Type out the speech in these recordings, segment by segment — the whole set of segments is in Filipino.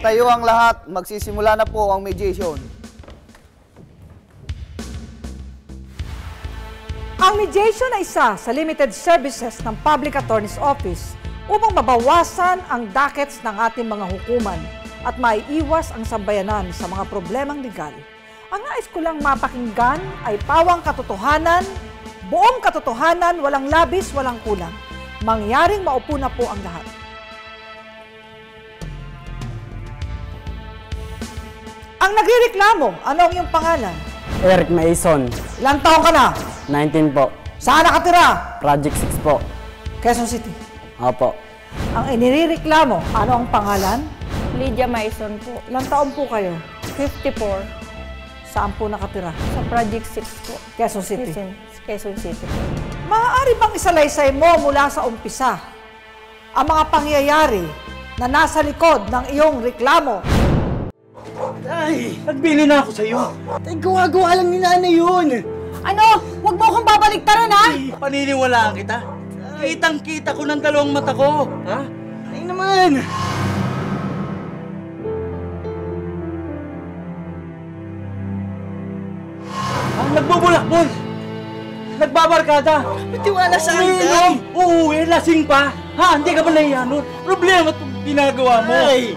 Magtayo ang lahat. Magsisimula na po ang mediation. Ang mediation ay isa sa limited services ng Public Attorney's Office upang mabawasan ang dockets ng ating mga hukuman at maiiwas ang sambayanan sa mga problemang legal. Ang nais ko lang mapakinggan ay pawang katotohanan, buong katotohanan, walang labis, walang kulang. Mangyaring maupo na po ang lahat. Ang nagrereklamo, ano ang iyong pangalan? Eric Mason. Ilang taon ka na? 19 po. Saan nakatira? Project 6 po. Quezon City. Opo. Ang inireklamo, ano ang pangalan? Lydia Mason po. Ilang taon po kayo? 54. Saan po nakatira? Sa Project 6 po. Quezon City. Quezon City po. Maaari bang isalaysay mo mula sa umpisa ang mga pangyayari na nasa likod ng iyong reklamo? Ay, nagbili na ako sa'yo. Ay, gawa-gawa lang ni nanay yun. Ano? Huwag mo akong babaliktaran, ha? Ay, paniniwalaan kita. Kitang-kita ko ng dalawang mata ko. Ha? Ay naman. Nagbubulakbol. Nagbabarkada. Matiwala sa akin. Umiinom. Uuwi, lasing pa. Ha? Hindi ka ba nahiya nun? Problema itong ginagawa mo. Ay.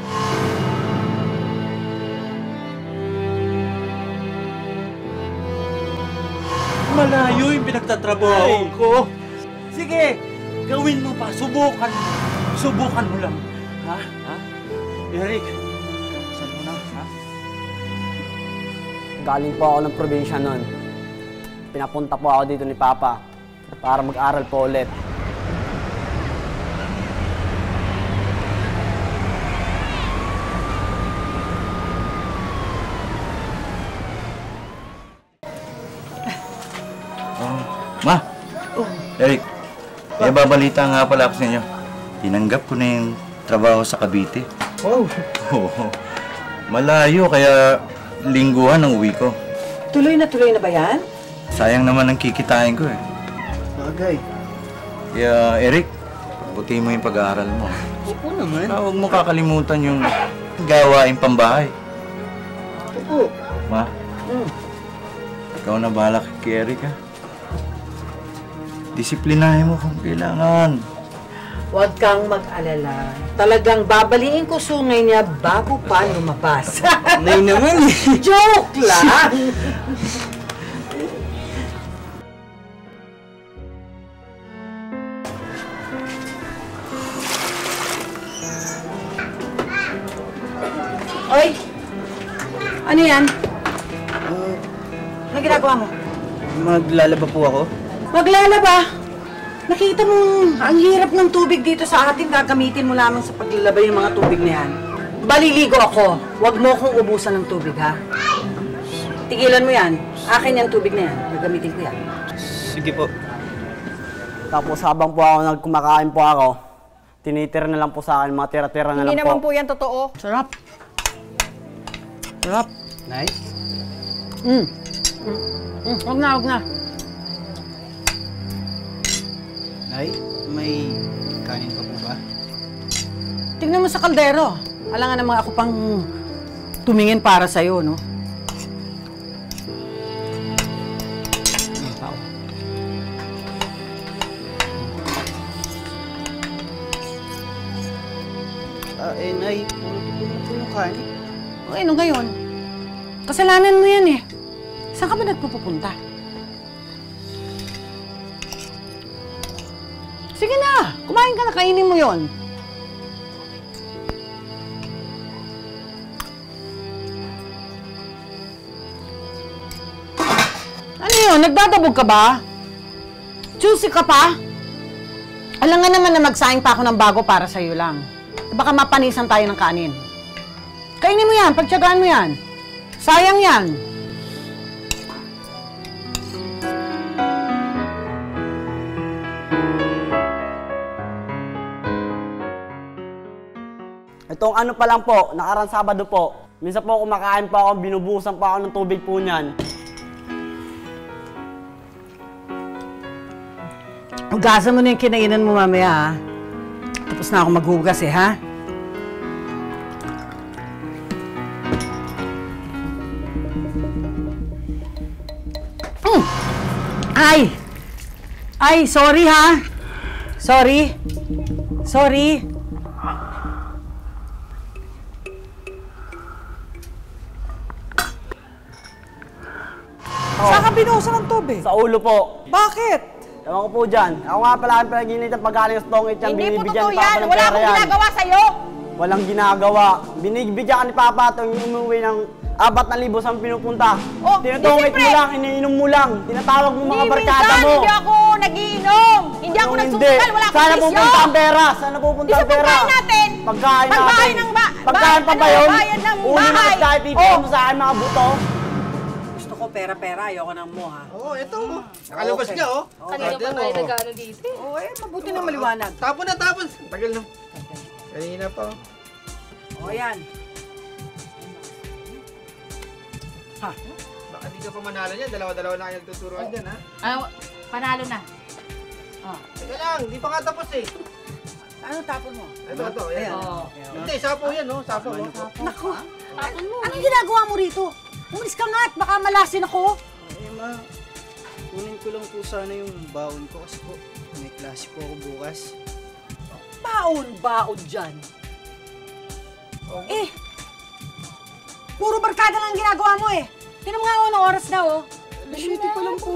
Malayo yung pinagtatrabaho ko. Sige, gawin mo pa. Subukan. Subukan mo lang. Ha? Ha? Eric, saan mo na? Ha? Galing po ako ng probinsya nun. Pinapunta po ako dito ni Papa para mag-aral po ulit. Ma! Eric, may babalita nga pala ako sa inyo. Tinanggap ko na yung trabaho sa Cavite. Wow! Oo. Malayo, kaya lingguhan ang uwi ko. Tuloy na ba yan? Sayang naman ang kikitain ko eh. Bagay. Kaya Eric, buti mo yung pag-aaral mo. Oo naman. Huwag mo kakalimutan yung gawaing pambahay. Oo. Ma, ikaw na bahala kay Eric ha. Disiplinahin mo kung kailangan. Huwag kang mag-alala. Talagang babaliin ko sungay niya bago pa lumabas. Nay naman eh. Joke lang! Oy! Ano yan? Ano ginagawa mo? Maglalaba po ako. Maglalaba! Nakita mo, ang hirap ng tubig dito sa atin, gagamitin mo lamang sa paglalaba yung mga tubig na yan. Baliligo ako. Huwag mo akong ubusan ng tubig, ha? Tigilan mo yan. Akin yung tubig na yan. Gagamitin ko yan. Sige po. Tapos habang po ako nagkumakain po ako, tinitira na lang po sa akin, mga tira-tira na lang po. Hindi naman po yan totoo. Sarap. Sarap. Nay? Huwag na, huwag na. Nay, may kanin pa po ba? Tignan mo sa kaldero. Alangan naman ako pang tumingin para sa'yo, no? Nay, puno po yung kanin. Okay, ano ngayon? Kasalanan mo yan eh. Saan ka ba nagpupunta? Sige na, kumain ka na, kainin mo yon. Ano yun? Nagdadabog ka ba? Juicy ka pa? Alam nga naman na magsaing pa ako ng bago para sa'yo lang. Baka mapanisan tayo ng kanin. Kainin mo yan, pagtiyagaan mo yan. Sayang yan. Itong ano pa lang po, nakarang Sabado po. Minsan po kumakain po ako, binubusan po ako ng tubig po niyan. Hugasan mo na yung kinainan mo mamaya, ha? Tapos na ako maghugas, eh, ha? Ay! Ay, sorry ha! Sorry. Sorry. Saan ka binuhusan ng tubig? Sa ulo po. Bakit? Ewan ko po dyan. Ako nga pala ang pinag-initan pagkaling sa tongit yan. Hindi po Binibigyan totoo ni Papa yan. ng Wala pera akong yan. ginagawa sa'yo. Walang ginagawa. Binibigyan ka ni Papa tuwing umuwi ng 4,000 saan pinupunta. Oh, Tinutungit di mo siyempre. lang, iniinom mo lang. Tinatawag mo mga Hindi, barkada minsan, mo. hindi ako nagiinom. Hindi ako Kung nagsusugal. Wala akong Sana bisyo. pupunta ang pera. Sana pupunta Di sa ang pera. pagkain natin. Pagkain Pagbahay natin. ng Pagkain pa ba yun? Bayad ng Uli mo bahay. at dahil pipigyan mo sa akin mga buto. Gusto ko pera-pera, ayoko ng mo ha. Oo, ito. Nakalabas niya, oh. Kanina pa tayo nag-ano dito. Oo, mabuti na maliwanag. Tapon na, tapon. Tagal na. Kanina pa, oh. O yan. Baka di ka pa manalo niyan. Dalawa-dalawa na kayo nagtuturuan dyan, ha? Ano, panalo na. Teka lang, di pa nga tapos eh. Ano tapon mo? Ito, yan. Oo. Hindi, sapo yan, oh. Sapo, oh. Naku, Tapon mo. anong ginagawa mo rito? Umalis ka nga at baka malasin ako. Eh ma, kunin ko lang po sana yung baon ko kasi po may klase po ako bukas. Baon dyan. Eh, puro barkada lang ginagawa mo eh. Tinan mo nga ako ng oras na oh. Laswerte ko lang po.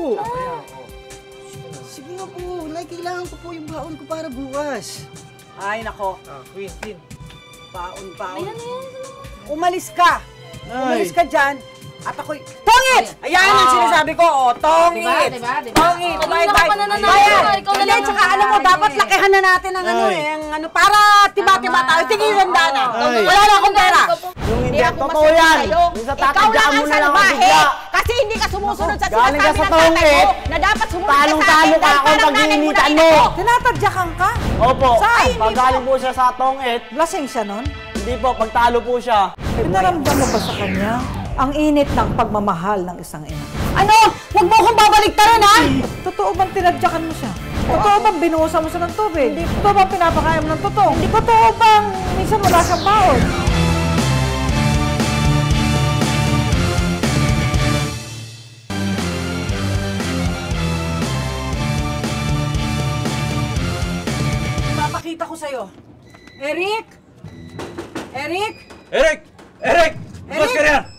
Sige nga po, kailangan ko po yung baon ko para bukas. Ay nako, Ah, Queen. baon. Umalis ka. Umalis ka dyan. At ako'y... Tongit! Ayan ang sinasabi ko, oh. Tongit! Diba? Tongit! Ikaw Bayad, na bayad. ka nananalo. Bayad. Ikaw na Hindi, lang tsaka ang alam mo, nananalo dapat eh. lakihan na natin ang ano eh. Ang ano, para tiba-tiba tayo. Tingin yung dana. Ay. Wala na akong pera. Yung hindi, ako totoo masaya yan. sa'yo. Yung sa Ikaw lang tatadyakan ang mo na lang ako salbahe. bigla. Kasi hindi ka sumusunod sa Galing ka sinasabi sa ng tatay tongit. mo na dapat sumunod ka sa akin Talong-talo ka dahil akong parang nanay mo na pag-iinitan rin mo. ako. Tinatadyakan ka? Opo, Saan? pagaling po siya sa tongit. Lasing siya nun? Hindi po, pagtalo po siya. Pinaramdam mo ba sa kanya ang init ng pagmamahal ng isang ina? Ano? Huwag mo akong babaliktaran ha? Totoo bang tinadyakan mo siya? Totoo bang binuhusan mo siya ng tubig? Totoo bang pinapakain mo ng totoo? Totoo bang minsan wala siyang baon? Papakita ko sa'yo. Eric? Eric? Eric! Eric! Bus ka na!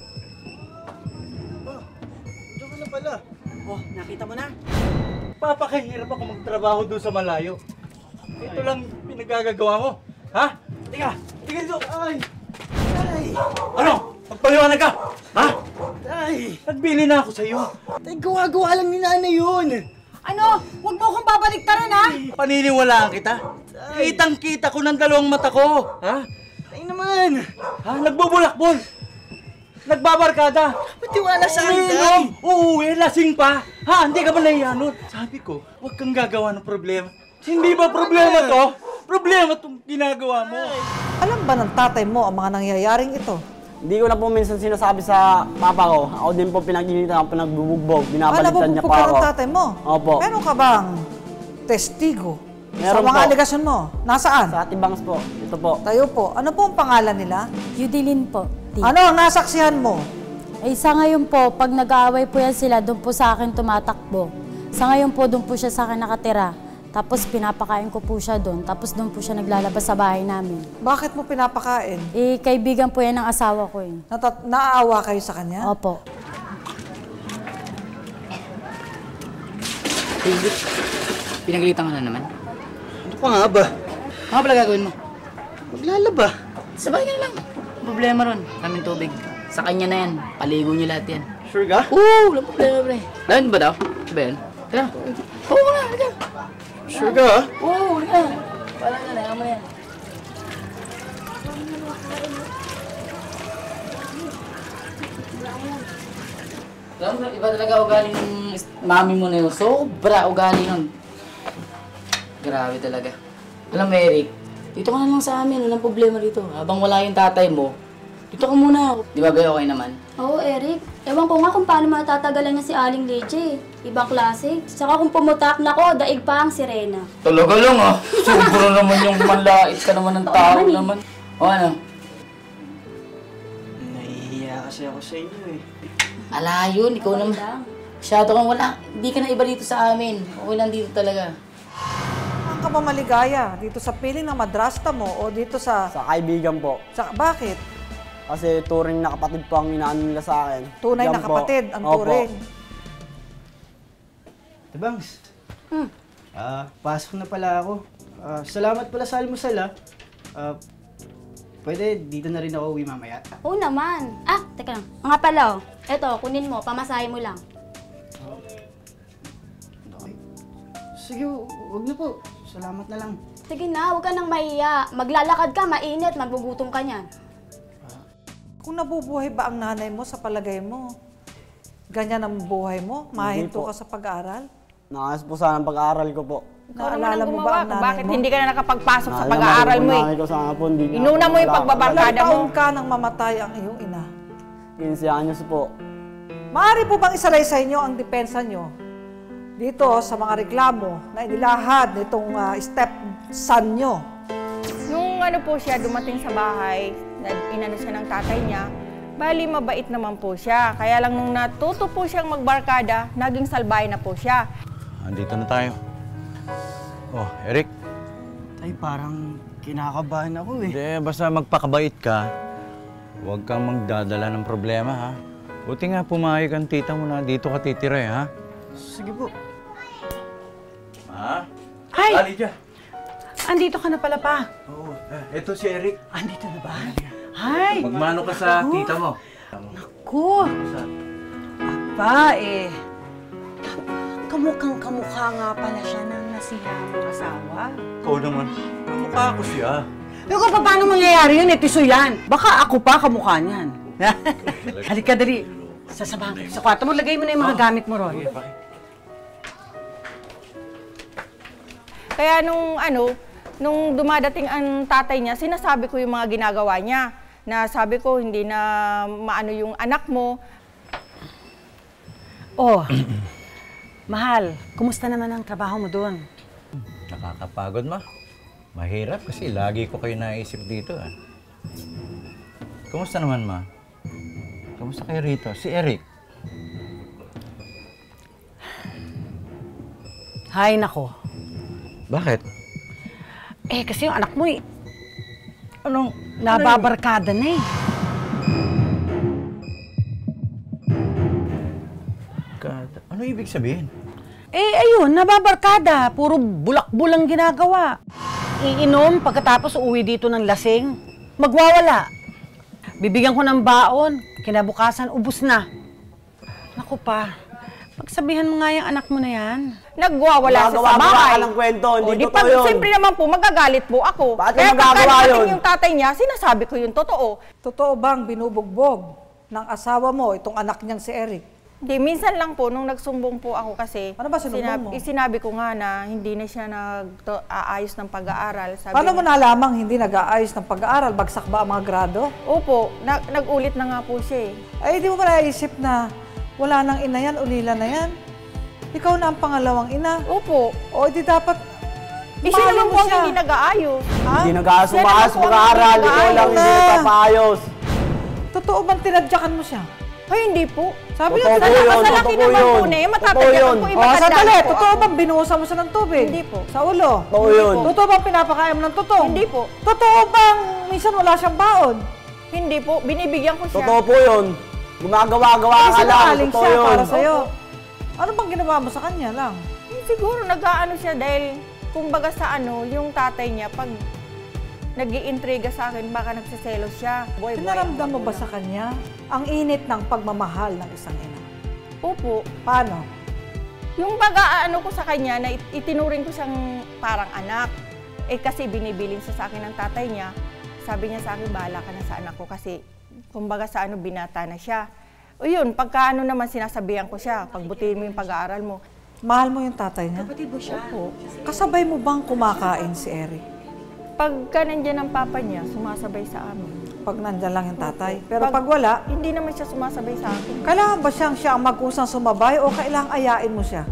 Diyan ka na pala. Oh, nakita mo na? Papakahirap ako magtrabaho doon sa malayo. Ito lang pinagagagawa mo. Ha? Tika! Tika dito! Ay! Ano? Magpaliwanag ka! Ha? Ay! Nagbili na ako sa'yo. Ay, gawa-gawa lang ni nanay yun. Ano? Huwag mo akong babaliktaran ha? Paniniwalaan kita. Kitang-kita ko ng dalawang mata ko. Ha? Ay naman. Ha? Nagbubulakbol. Nagbabarkada. Patiwala sa akin, tay. Umiinom. Uuwi, lasing pa. Ha? Hindi ka ba nahiya nun? Sabi ko, huwag kang gagawa ng problema. Hindi ba problema to? Problema tong ginagawa mo. Alam ba ng tatay mo ang mga nangyayaring ito? Hindi ko na po minsan sinasabi sa papa ko. Ako din po pinag-initan ako, pinagbubugbog. Binabalitan niya Nabubugpog pa ka ako. ng tatay mo? Opo. Meron ka bang testigo Meron sa mga po. aligasyon mo? Nasaan? Sa Tibangs po. Ito po. Tayo po. Ano po ang pangalan nila? Yudilin po. Ano ang nasaksihan mo? Ay sa ngayon po, pag nag-aaway po yan sila, doon po sa akin tumatakbo. Sa ngayon po, doon po siya sa akin nakatira. Tapos pinapakain ko po siya doon. Tapos doon po siya naglalabas sa bahay namin. Bakit mo pinapakain? Eh, kaibigan po yan ng asawa ko eh. Naaawa kayo sa kanya? Opo. Pinagalitan ka na naman. Ano pa nga ba? Ano pala gagawin mo? Maglalaba. Sabay ka na lang. Problema ron. Kaming tubig. Sa kanya na yan. Paligo niyo lahat yan. Sure ka? Oo, walang problema, pre. Lahat ba daw? Ba yan? Tara. Oo na, halika. Sure ka, ha? Oo, halika. Wala na, lahat mo yan. Alam mo, iba talaga ugali ng mami mo na yun. Sobra ugali nun. Grabe talaga. Alam mo, Eric, dito ka na lang sa amin. Walang problema dito. Habang wala yung tatay mo, dito ka muna. Di ba, okay naman? Oo, Eric. Ewan ko nga kung paano matatagalan niya si Aling Leche. Ibang klase. Saka kung pumutak na ko, daig pa ang sirena. Talaga lang ah. Sobra naman yung manlait ka naman ng tao naman. O ano? Nahihiya kasi ako sa inyo eh. Ala yun, ikaw naman. Masyado kang wala. Hindi ka na iba dito sa amin. Okay lang dito talaga. Ang ka ba maligaya? Dito sa piling ng madrasta mo o dito sa... Sa kaibigan po. Bakit? Kasi turing na kapatid po ang inaano nila sa akin. Tunay Yan na po. kapatid ang Opo. turing. Tabangs. Pasok na pala ako. Salamat pala sa almusal pwede dito na rin ako uwi mamaya. Oo naman. Teka lang. Nga pala, eto, kunin mo, pamasahe mo lang. Okay. Sige, wag na po. Salamat na lang. Sige na, huwag ka nang mahiya. Maglalakad ka, mainit, magugutom ka niyan. Kung nabubuhay ba ang nanay mo sa palagay mo? Ganyan ang buhay mo? Mahinto po. ka sa pag-aaral? Nakayos po sana ang pag-aaral ko po. Naalala mo ba ang nanay Bakit mo? hindi ka na nakapagpasok sa Naalala pag-aaral mo nanay ko sana po, hindi niya Inuna ako mo yung wala. pagbabarkada Ilang mo. taon ka nang mamatay ang iyong ina? 15 anyos po. Maaari po bang isaray sa inyo ang depensa nyo dito sa mga reklamo na inilahad nitong stepson nyo? Nung ano po siya, dumating sa bahay, inano siya ng tatay niya, bali mabait naman po siya. Kaya lang nung natuto po siyang magbarkada, naging salbay na po siya. Andito na tayo. Oh, Eric. Tay, parang kinakabahan ako eh. Hindi, basta magpakabait ka. Huwag kang magdadala ng problema, ha? Buti nga pumayag ang tita mo na dito ka titira, ha? Sige po. Ha? Ay! Alicia. Andito ka na pala pa. Oo, eto si Eric. Andito na ba? Hi! Magmano ka sa tita mo. Ko! Aba kamukhang kamukha nga pala siya ng nasiya mong asawa. Ikaw naman. Kamukha ko siya. Pero kung paano mangyayari yun, tiso yan. Baka ako pa kamukha niyan. Halika, dali. Sasabahan ka sa kwarto mo. Lagay mo na yung mga gamit mo ron. Kaya nung dumadating ang tatay niya, sinasabi ko yung mga ginagawa niya. Na sabi ko, hindi na maano yung anak mo. Oh, mahal, kumusta naman ang trabaho mo doon? Nakakapagod, ma. Mahirap kasi lagi ko kayo naisip dito, ah. Kumusta naman, ma? Kumusta kayo rito? Si Eric? Hay, nako. Bakit? Kasi yung anak mo Anong? nababarkada na eh. Ano ibig sabihin? Ayun, nababarkada. Puro bulak-bulang ginagawa. Iinom, pagkatapos uuwi dito ng lasing. Magwawala. Bibigyan ko ng baon. Kinabukasan, ubus na. Naku pa, pagsabihan mo nga yung anak mo na yan. Nagwawala siya sa Gumagawa bahay. ka ng kwento, hindi di totoo pag, yun. siyempre naman po, magagalit po ako. Bakit Kaya magagawa pagka yun? yung tatay niya, sinasabi ko yung totoo. Totoo bang binubugbog ng asawa mo itong anak niyang si Eric? Di, minsan lang po, nung nagsumbong po ako kasi, Ano ba sinumbong mo? sinabi ko nga na hindi na siya nag-aayos ng pag-aaral. Sabi Paano mo niya, nalamang hindi nag-aayos ng pag-aaral? Bagsak ba ang mga grado? Opo, nag-ulit na nga po siya eh. Ay, di mo ba naisip na wala nang ina yan, ulila na yan? Ikaw na ang pangalawang ina. Opo. O, di dapat Siya mahalin naman mo po ang siya. hindi nag-aayos. Ha? Hindi nag-aasumaas Siya naman po ang mag-aaral. Ikaw nag-aaral lang hindi na. nagpapaayos. Totoo bang tinadyakan mo siya? Ay, hindi po. Sabi Totoo niya, po yun, Sa laki totoo naman yun. po na yun, Totoo matatagyakan yun. po O, iba. sandali, totoo bang binuhusan mo siya ng tubig? Hindi po. Sa ulo? Totoo yun. Totoo bang pinapakain mo ng tutong? Hindi po. Totoo bang minsan wala siyang baon? Hindi po. Binibigyan ko siya. Totoo po yun. Gumagawa-gawa ka lang. Sinungaling Totoo siya yun. para sa'yo. Ano bang ginawa mo sa kanya lang? Siguro nag-aano siya dahil kumbaga sa yung tatay niya pag nag-iintriga sa akin, baka nagsiselos siya. Pinaramdam mo ba sa kanya ang init ng pagmamahal ng isang ina? Opo. Paano? Yung pag-aano ko sa kanya na itinuring ko siyang parang anak. Kasi binibilin siya sa akin ng tatay niya. Sabi niya sa akin, bahala ka na sa anak ko kasi kumbaga sa binata na siya. O yun, pagka naman sinasabihan ko siya, pagbutihin mo yung pag-aaral mo. Mahal mo yung tatay niya? Kapatid mo siya. Opo. Kasabay mo bang kumakain si Eric? Pagka nandiyan ang papa niya, sumasabay sa amin. Pag nandyan lang yung tatay. Pero pag wala, hindi naman siya sumasabay sa akin. kailangan ba siya ang mag-usang sumabay o kailangang ayain mo siya?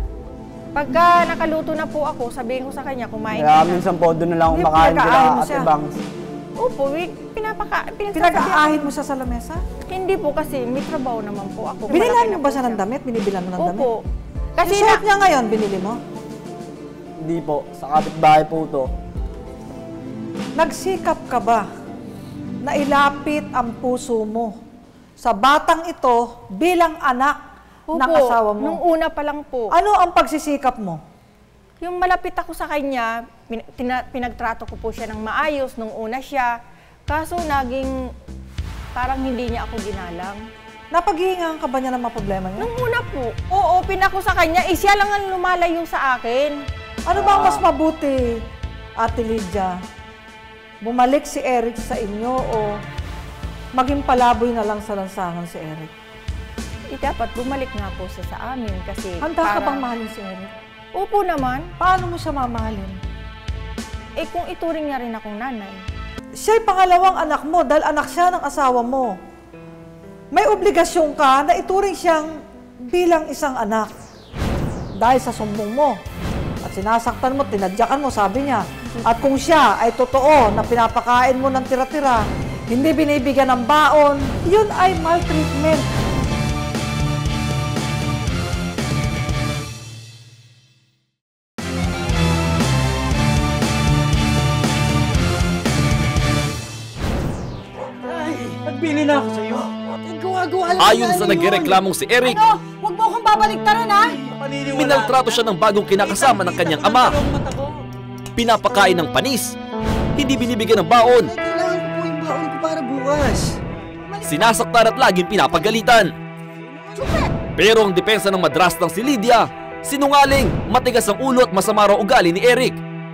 Pagka nakaluto na po ako, sabihin ko sa kanya, kumain Kaya ka na. minsan po, doon na lang Hindi, kumakain pinag-aaral mo kila siya. Ate Bangs. Opo, Pinag-aahin mo siya sa lamesa? Hindi po kasi may trabaho naman po ako. Binilan mo ba siya ng damit? Binibilan mo ng damit? Opo. Kasi yung suot niya ngayon, binili mo? Hindi po. Sa kapitbahay po to. Nagsikap ka ba na ilapit ang puso mo sa batang ito bilang anak ng asawa mo? Nung una pa lang po. Ano ang pagsisikap mo? Yung malapit ako sa kanya, pinagtrato ko po siya ng maayos nung una siya. Kaso naging parang hindi niya ako ginalang. Napaghihingahan ka ba niya ng mga problema niya? Nung una po. Oo, pinako sa kanya. Siya lang ang lumalayo sa akin. Ano ba ang mas mabuti, Ate Lydia? Bumalik si Eric sa inyo o maging palaboy na lang sa lansangan si Eric? Dapat bumalik nga po siya sa amin kasi... Handa ka bang mahalin si Eric? Opo naman. Paano mo siya mamahalin? Kung ituring niya rin akong nanay. Siya'y pangalawang anak mo dahil anak siya ng asawa mo. May obligasyon ka na ituring siyang bilang isang anak. Dahil sa sumbong mo. At sinasaktan mo, tinadyakan mo, sabi niya. At kung siya ay totoo na pinapakain mo ng tira-tira, hindi binibigyan ng baon, yun ay maltreatment. Nagbili na ako sa'yo. Ayon sa nagreklamong si Eric, Huwag mo akong babaliktaran, ha? minaltrato siya ng bagong kinakasama ng kanyang ama. Pinapakain ng panis, hindi binibigyan ng baon. Kailangan ko po yung baon ko para bukas. Sinasaktan at laging pinapagalitan. Pero ang depensa ng madrastang si Lydia, sinungaling, matigas ang ulo at masama raw ugali ni Eric.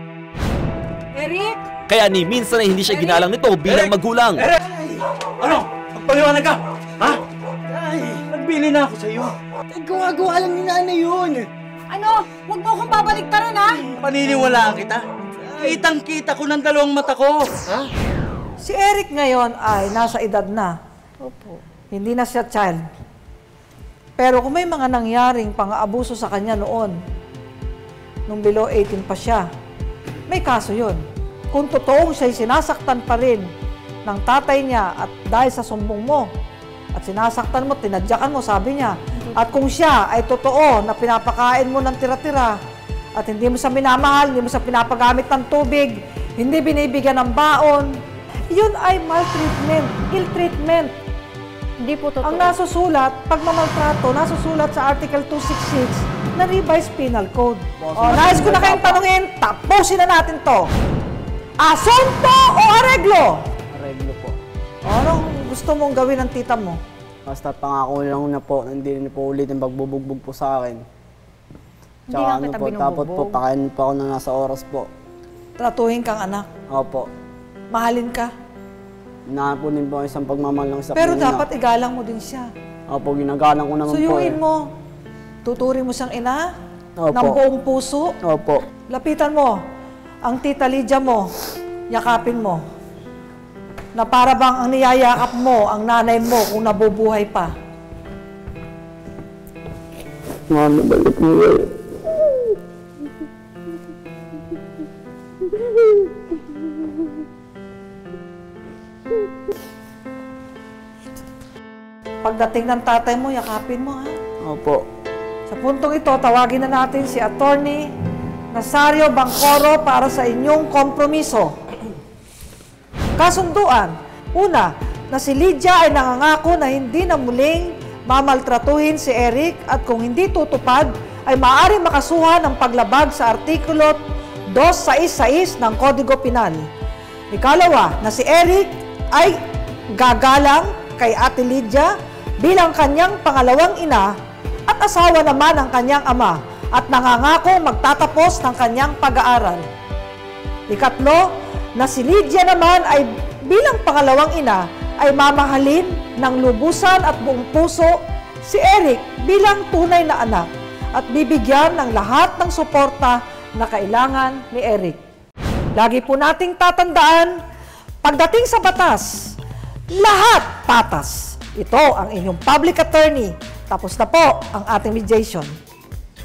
Eric? Kaya ni minsan ay hindi siya ginalang nito bilang magulang. Eric! Ano? Magpaliwanag ka! Ha? Nagbili na ako sa'yo. Gawa-gawa lang ni nanay yun. Ano? Huwag mo akong babaliktaran, ha? Paniniwalaan kita. Kitang-kita ko ng dalawang mata ko. Ha? Si Eric ngayon ay nasa edad na. Opo. Hindi na siya child. Pero kung may mga nangyaring pang-aabuso sa kanya noon, nung below 18 pa siya, may kaso yun. Kung totoong siya'y sinasaktan pa rin ng tatay niya at dahil sa sumbong mo, at sinasaktan mo, tinadyakan mo, sabi niya, at kung siya ay totoo na pinapakain mo ng tira-tira, at hindi mo siya minamahal, hindi mo siya pinapagamit ng tubig, hindi binibigyan ng baon, yun ay maltreatment, ill-treatment. Hindi po totoo. Ang nasusulat, pagmamaltrato, nasusulat sa Article 266 na Revised Penal Code. Nais ko na kayong tanungin, tapusin na natin to. Asunto o areglo? Areglo po. Anong gusto mong gawin ng tita mo? Basta pangako lang na po, hindi na po ulit yung pagbubugbog po sa akin. Tsaka ano po, tapos po, pakainin po ako na nasa oras po. Tratuhin kang anak? Opo. Mahalin ka? Naapunin po isang pagmamahal ng isa po. Pero dapat igalang mo din siya. Opo, ginagalang ko naman po. Suyuin mo. Tuturing mo siyang ina? Opo. Ng buong puso? Opo. Lapitan mo. Ang tita Lydia mo. Yakapin mo. Na para bang ang niyayakap mo, ang nanay mo kung nabubuhay pa. Mami, balik mo yun. Pagdating ng tatay mo, yakapin mo, ha? Opo. Sa puntong ito, tawagin na natin si Attorney Nazario Bangcoro para sa inyong kompromiso. Kasunduan. Una, na si Lydia ay nangangako na hindi na muling mamaltratuhin si Eric at kung hindi tutupad, ay maaaring makasuhan ng paglabag sa Artikulo 266 ng Kodigo Penal. Ikalawa, na si Eric ay gagalang kay Ate Lydia bilang kanyang pangalawang ina at asawa naman ng kanyang ama at nangangako magtatapos ng kanyang pag-aaral. Ikatlo, na si Lydia naman ay bilang pangalawang ina ay mamahalin ng lubusan at buong puso si Eric bilang tunay na anak at bibigyan ng lahat ng suporta na kailangan ni Eric. Lagi po nating tatandaan, pagdating sa batas, lahat patas. Ito ang inyong public attorney. Tapos na po ang ating mediation.